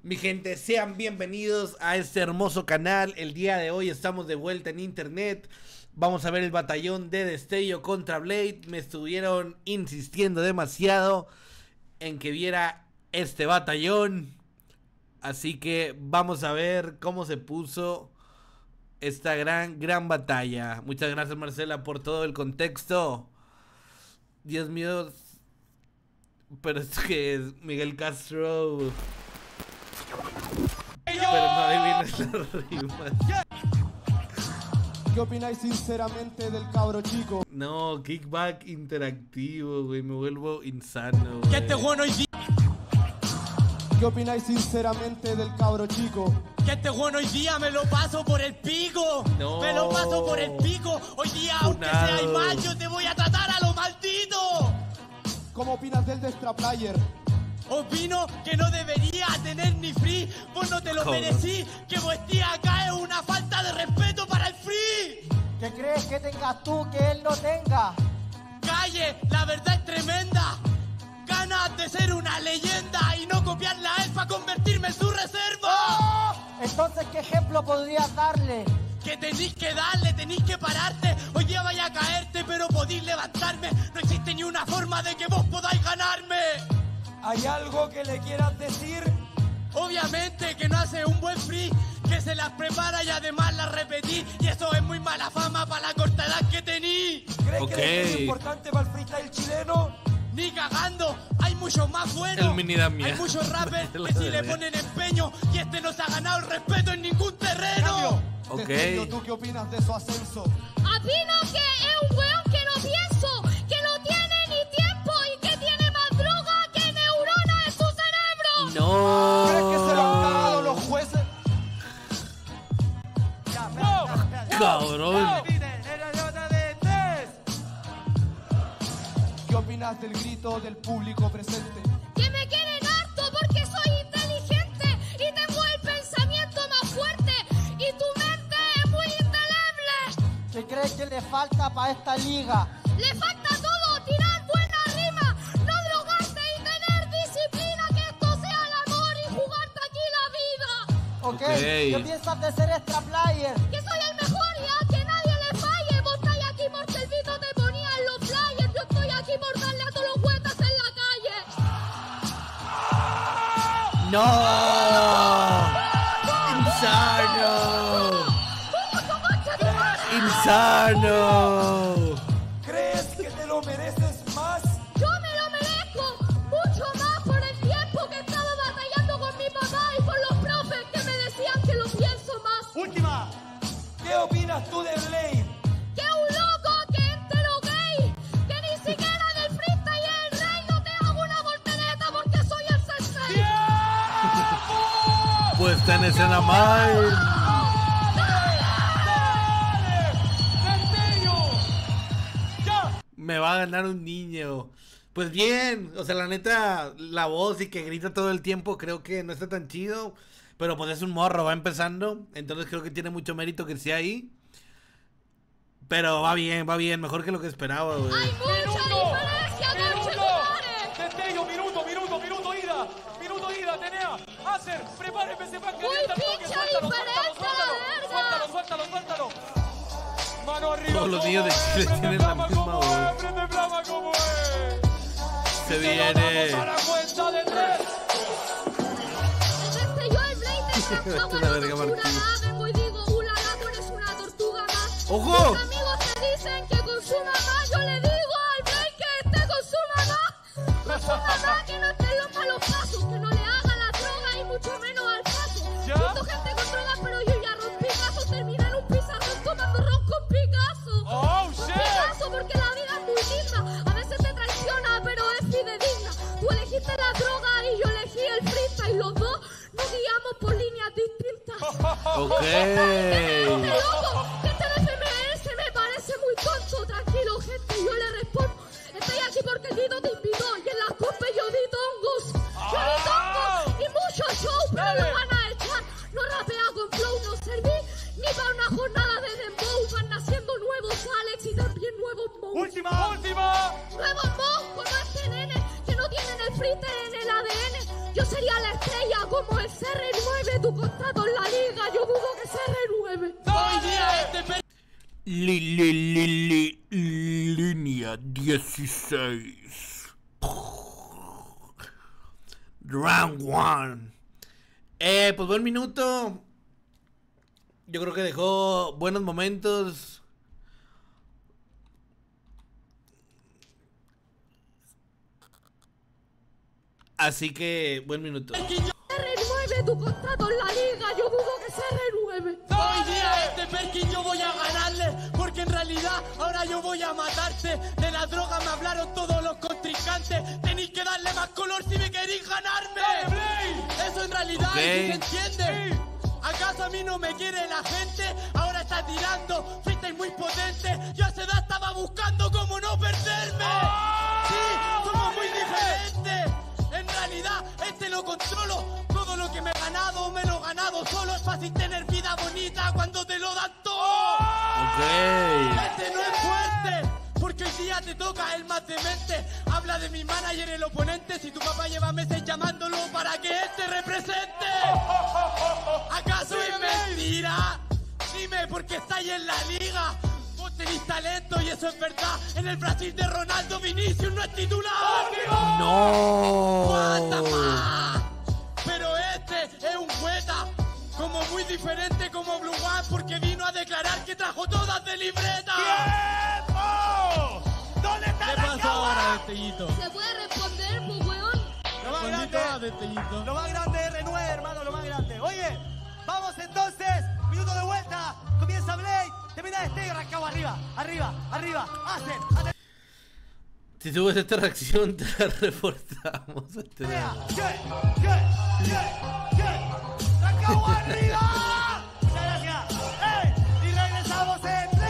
Mi gente, sean bienvenidos a este hermoso canal. El día de hoy estamos de vuelta en internet. Vamos a ver el batallón de Destello contra Blade. Me estuvieron insistiendo demasiado en que viera este batallón. Así que vamos a ver cómo se puso esta gran batalla. Muchas gracias, Marcela, por todo el contexto. Dios mío. Pero es que es Miguel Castro. Pero no adivines las rimas. ¿Qué opináis sinceramente del cabro chico? No, kickback interactivo, güey. Me vuelvo insano, güey. Que este juego no hay día. ¿Qué opináis sinceramente del cabro chico? Que este juego hoy día me lo paso por el pico. No. Me lo paso por el pico. Hoy día, aunque Funado. seas mal, yo te voy a tratar a lo maldito. ¿Cómo opinas del Destra Player? Opino que no debería tener ni free. Vos no te lo ¿Cómo? merecí. Que vuestra acá es una falta de respeto para el free. ¿Qué crees que tengas tú que él no tenga? Calle, la verdad es tremenda. Ganas de ser una leyenda y no copiarla a él para convertirme en su reserva. Entonces, ¿qué ejemplo podrías darle? Que tenéis que darle, tenéis que pararte. Hoy día vaya a caerte, pero podéis levantarme. No existe ni una forma de que vos podáis ganarme. ¿Hay algo que le quieras decir? Obviamente que no hace un buen free, que se las prepara y además las repetí. Y eso es muy mala fama para la corta edad que tení. ¿Crees Ok. que es importante para el freestyle chileno? Ni cagando, hay muchos más buenos. El mini Damián. Hay muchos rappers El que si le Damián. ponen empeño y este no se ha ganado el respeto en ningún terreno. Ok. Destello, ¿tú qué opinas de su ascenso? Opino que es un weón que no pienso, que no tiene ni tiempo y que tiene más droga que neuronas en su cerebro. No. ¿Crees que se lo han cagado los jueces? Cabrón. ¿Qué opinas del grito del público presente? Que me quieren harto porque soy inteligente y tengo el pensamiento más fuerte y tu mente es muy indeleble. ¿Qué crees que le falta para esta liga? Le falta todo, tirar buena rima, no drogarte y tener disciplina, que esto sea el amor y jugarte aquí la vida. ¿Ok? Ok. ¿Qué piensas de ser extra player? Que soy el mejor y a que nadie le falle. Vos estáis aquí porque el Vito te ponía en los flyers. Yo estoy aquí por darle a todos los huetas en la calle. No. Insano. Insano. ¿Crees que te lo mereces más? Yo me lo merezco mucho más por el tiempo que he estado batallando con mi papá y por los profes que me decían que lo pienso más. Última. ¿Qué opinas tú de Blade? Que un loco que entero gay, que ni siquiera del freestyle es el rey. No te hago una voltereta porque soy el sensei. Puesta en escena mal. Me va a ganar un niño. Pues bien, o sea, la neta, la voz y que grita todo el tiempo creo que no está tan chido. Pero pues es un morro, va empezando. Entonces creo que tiene mucho mérito que sea ahí. Pero va bien, mejor que lo que esperaba, güey. Hay mucha diferencia, conchetumare. Destello, minuto ida, Tenea, Acer, prepárense, se van Muy caliente al toque, pincha suéltalo, diferencia, la verga. suéltalo. Mano arriba. Todos los como niños de es, Chile prende tienen la flama misma como voz. es, prende flama como es. Se Y viene. nos vamos a la cuenta de 3. Desde yo el Blade Vete de a la verga, Martín. vengo y digo, ulala, tú eres una tortuga más. ¡Ojo! Mis amigos te dicen que consuma más. Yo le digo al Blade que este consuma más. Consuma más, que no esté en los malos pasos, que no le haga la droga y mucho menos al paso. ¿Ya? Visto gente con drogas, pero yo ya rompí caso. Terminé en un pizarrón tomando ron con Picasso. Oh, Con shit. Picasso, porque la vida es muy linda. A veces te traiciona, pero es fidedigna. Tú elegiste la droga y yo elegí el freestyle. Los dos nos guiamos por líneas distintas. Ok. Este loco, que este de FMS me parece muy tonto. Tranquilo, gente, yo le respondo. Estoy aquí porque el Dito te invitó y en las copas yo di tongos. Yo di tongos y mucho show, pero lo van a echar. No rapea con flow, no serví ni para una jornada de dembow. Van naciendo nuevos Alex y también nuevos Moe. Última. Nuevos Moe como este nene que no tienen el freestyle en el ADN. Yo sería la estrella como el CR9, tu contrato en la liga, yo dudo que se renueve. Hoy día este Línea 16. Round 1. Pues buen minuto. Yo creo que dejó buenos momentos. Así que buen minuto. CR9, tu contrato en la liga, yo dudo que se renueve. Hoy día este Perkin yo voy a ganarle, porque en realidad ahora yo voy a matarte. De la droga me hablaron todos los contrincantes. Tenéis que darle más color si me queréis ganarme. Eso en realidad Ok. ¿sí se entiende? ¿Acaso a mí no me quiere la gente? Ahora está tirando, freestyle muy potente. Yo a esa edad estaba buscando cómo no perderme. Sí, somos muy diferentes. En realidad, este lo controlo. Todo lo que me he ganado, me lo he ganado solo. Es fácil tener vida bonita cuando te lo dan todo. Ok. Este no es fuerte, porque hoy día te toca el más demente. Habla de mi manager, el oponente. Si tu papá lleva meses llamándolo para que él te represente. ¿Acaso es mentira? Dime, porque estáis en la liga. Vos tenéis talento y eso es verdad. En el Brasil de Ronaldo Vinicius no es titular. ¡Aguanta No. más! Pero este es un poeta, como muy diferente como Blue One, porque vino a declarar que trajo todas de libreta. ¡Tiempo! ¿Dónde está ¿Qué la pasó ahora, Destellito? ¿Se puede responder, pues, weón? Lo más grande, Destellito. lo más grande es R9, hermano, lo más grande. Oye, vamos entonces, minuto de vuelta, comienza Blade, termina Destello, arrancamos arriba, arriba, arriba, hacen, Si subes esta reacción, te la reforzamos. arrancamos arriba. Muchas gracias. ¡Ey! Y regresamos en 3.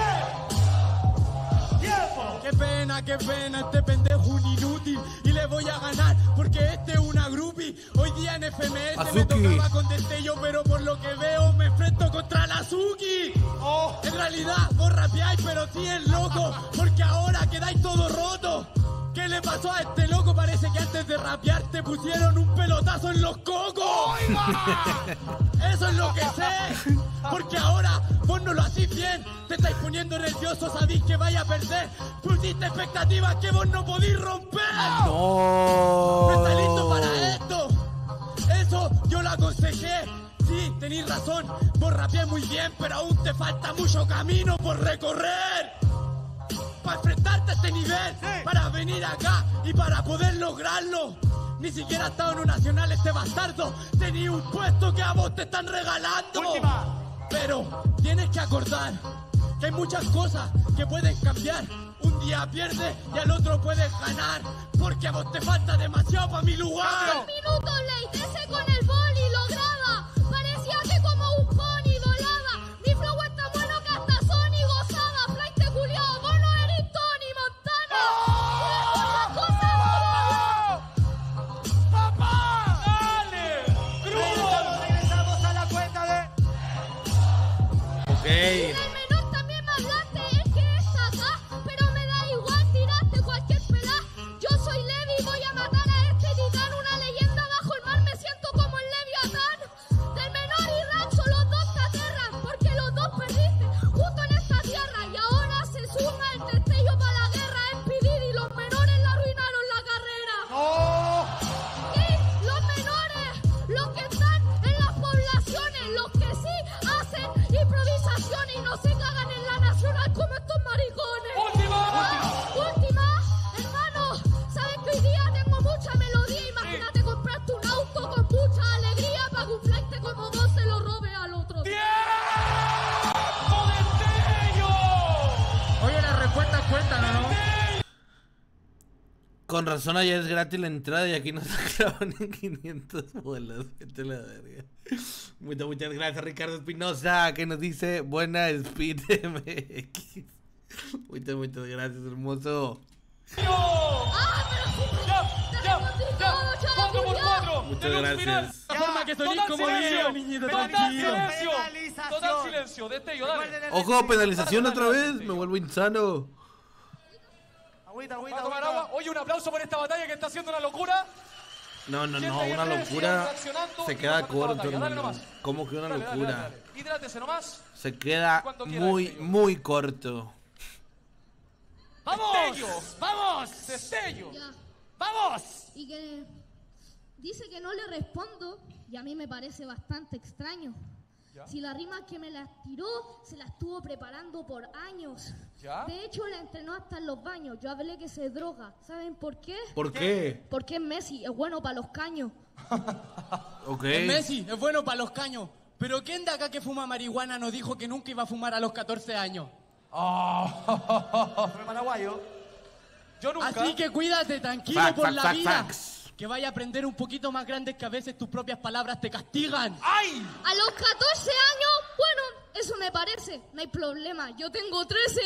Tiempo. Qué pena, este pendejo un inútil. Y le voy a ganar, porque este es una groupie. Hoy día en FMS me Azuki. tocaba con Destello, pero por lo que veo me enfrento contra la Azuki. En realidad, vos rapeáis, pero sí es loco, porque ahora quedáis todos rotos. ¿Qué le pasó a este loco? Parece que antes de rapear te pusieron un pelotazo en los cocos. Eso es lo que sé, porque ahora vos no lo hacís bien. Te estáis poniendo nervioso, sabéis que vais a perder. Pusiste expectativas que vos no podís romper. No. ¿No está listo para esto? Eso yo lo aconsejé. Sí, tenéis razón, vos rapeás muy bien, pero aún te falta mucho camino por recorrer. Para enfrentarte a este nivel, para venir acá y para poder lograrlo. Ni siquiera ha estado en un nacional este bastardo. Tenía un puesto que a vos te están regalando. Pero tienes que acordar que hay muchas cosas que pueden cambiar. Un día pierdes y al otro puedes ganar, porque a vos te falta demasiado para mi lugar. Un minuto, Late, ese con el boli lo graba. Parecía que como un pony volaba. Mi flow es tan bueno que hasta Sony gozaba. Flight de culiao, vos no eres Tony Montana. Y después las cosas ¡Dale! ¡Crudo! Regresamos a la cuenta de... Ok. el menor también me hablaste, es que está acá, pero me da igual, tiraste cualquier pelá. Yo soy Levi, voy a matar a este titán, una leyenda bajo el mar, me siento como el Leviatán. Del menor y Raxo los dos te aterran, porque los dos perdiste justo en esta tierra. Y ahora se suma el Destello para la guerra, es pedir y los menores la arruinaron la carrera. Y los menores, los que están en las poblaciones, los que sí hacen improvisaciones y no se cagan en la nacional como estos maricones. Última, hermano, sabes que hoy día tengo mucha melodía. Imagínate comprarte un auto con mucha alegría para que un flight como vos se lo robe al otro. ¡Tiempo, Destello! Oye, las respuestas cuentan, ¿no? Con razón allá es gratis la entrada y aquí nos sacaban en 500 bolas. Vete a la verga. Muchas gracias, Ricardo Espinosa, que nos dice buena Speed MX. Muchas gracias, hermoso. ¡Ah, pero sí! ¡Ya! respondí todo, chala, 4 por culiao. 4. Muchas gracias. La forma que soy Total como silencio. diría, niñito, Total tranquilo. silencio. Penalización. Total silencio. Destello, dale. Recuerden el Ojo, respeto. penalización otra vez. Me vuelvo insano. Agüita, Va agüita, a tomar agüita. agua. Oye, un aplauso por esta batalla que está haciendo una locura. No, Gente una ahí en redes locura. reaccionando Se y queda vamos a empezar la corto, batalla. Dale hermano. nomás. ¿Cómo que una Dale, dale, locura? dale, dale. Hidrátese nomás. Se queda Cuando quiera, muy, Destello. muy corto. ¡Vamos! Destello. ¡Vamos! Destello. Ya. ¡Vamos! Y que dice que no le respondo y a mí me parece bastante extraño. Ya. Si la rima que me la tiró se la estuvo preparando por años. Ya. De hecho la entrenó hasta en los baños. Yo hablé que se droga. ¿Saben por qué? ¿Por qué? Porque es Messi, es bueno para los caños. Ok. Messi es bueno para los caños. Pero ¿quién de acá que fuma marihuana nos dijo que nunca iba a fumar a los 14 años? Fue paraguayo. Yo nunca. Así que cuídate tranquilo Fact, por fact, la fact, vida. facts. Que vaya a aprender un poquito más grandes que a veces tus propias palabras te castigan. ¡Ay! A los 14 años, bueno, eso me parece, no hay problema, yo tengo 13.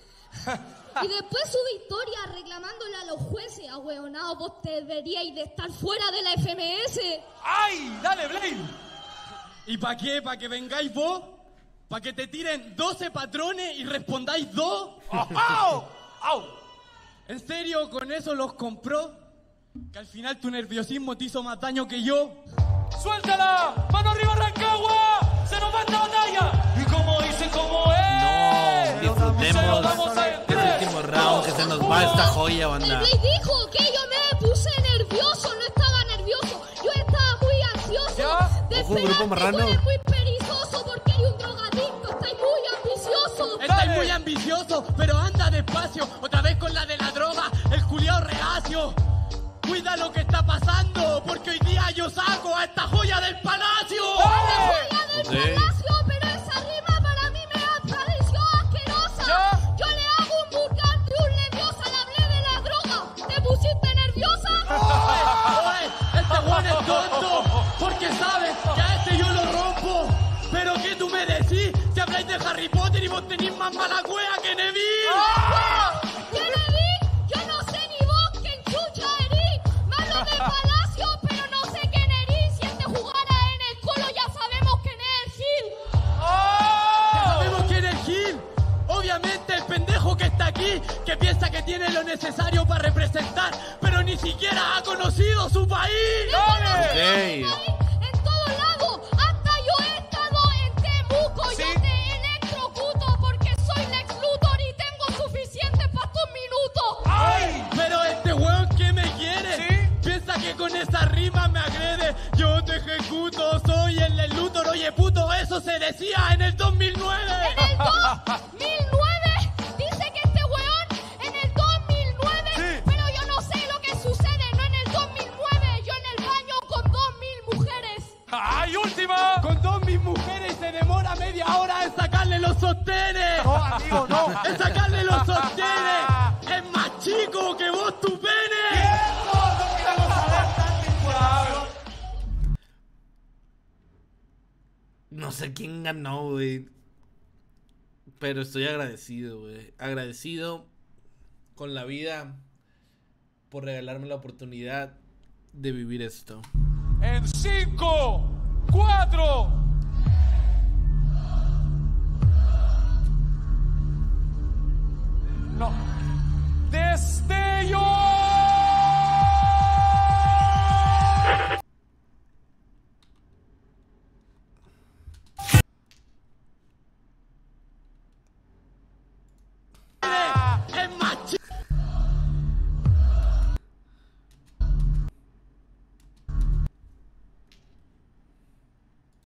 Y después sube historia reclamándole a los jueces, ahueonado, vos te deberíais de estar fuera de la FMS. ¡Ay! ¡Dale, Blade! ¿Y para qué? ¿Para que vengáis vos? ¿Para que te tiren 12 patrones y respondáis 2? ¡Au! ¡Au! ¿En serio con eso los compró? Que al final tu nerviosismo te hizo más daño que yo. ¡Suéltala! ¡Mano arriba, Rancagua! ¡Se nos va esta batalla! Y como dicen, como es. No, Se lo disfrutemos vamos a este último round que se nos va esta joya, El banda. Blade dijo que yo me puse nervioso, no estaba nervioso, yo estaba muy ansioso. ¿Ya? De Ojo, grupo esperar, marrano. tú eres muy perezoso porque hay un drogadicto, estáis muy ambicioso. Estás muy ambicioso, pero anda despacio. Otra vez con la de la droga, el culiao reacio. Cuida lo que está pasando, porque hoy día yo saco a esta joya del palacio. Joya del Ok. palacio, pero esa rima para mí me pareció asquerosa. ¿Ya? Yo le hago un burgante y un leviosa, le hablé de la droga. ¿Te pusiste nerviosa? Oye, este weón es tonto, porque sabes que a este yo lo rompo. Pero ¿qué tú me decís? Si habláis de Harry Potter y vos tenés más mala cueva que Neville. ¿Qué le di? Yo no sé ni vos quién chucha erí. Malo del palacio, pero no sé quién erí. Si este jugara en el colo ya sabemos quién es el Gil. Sabemos quién es Gil. Obviamente el pendejo que está aquí, que piensa que tiene lo necesario para representar, pero ni siquiera ha conocido su país. Ok. En todo lado, hasta yo he estado en Temuco. Sí. Yo te electrocuto porque soy Lex Luthor y tengo suficiente para tus minutos. ¡Ay! Pero este weón que me quiere, ¿Sí? piensa que con esa rima me agrede. Yo te ejecuto, soy el Lex Luthor. Oye puto, eso se decía en el 2009. En el 2009 dice que este weón en el 2009, Sí. pero yo no sé lo que sucede, no en el 2009, yo en el baño con 2000 mujeres. ¡Ay, última! Con 2000 mujeres se demora media hora en sacarle los sostenes. No, amigo, no. En sacarle los sostenes. Es más chico que vos tu pene. No sé quién ganó, güey. Pero estoy agradecido, güey. Agradecido con la vida por regalarme la oportunidad de vivir esto. En 5, 4,